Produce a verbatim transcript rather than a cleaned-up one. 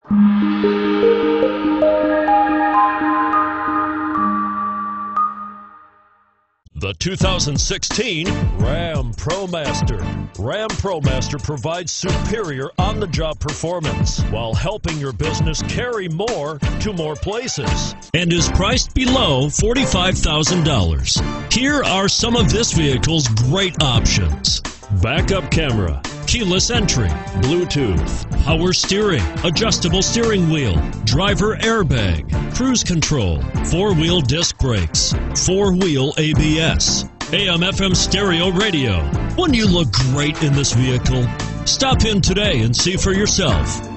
The two thousand sixteen Ram ProMaster. Ram ProMaster provides superior on-the-job performance while helping your business carry more to more places, and is priced below forty-five thousand dollars. Here are some of this vehicle's great options: backup camera, keyless entry, Bluetooth, power steering, adjustable steering wheel, driver airbag, cruise control, four-wheel disc brakes, four-wheel A B S, A M F M stereo radio. Wouldn't you look great in this vehicle? Stop in today and see for yourself.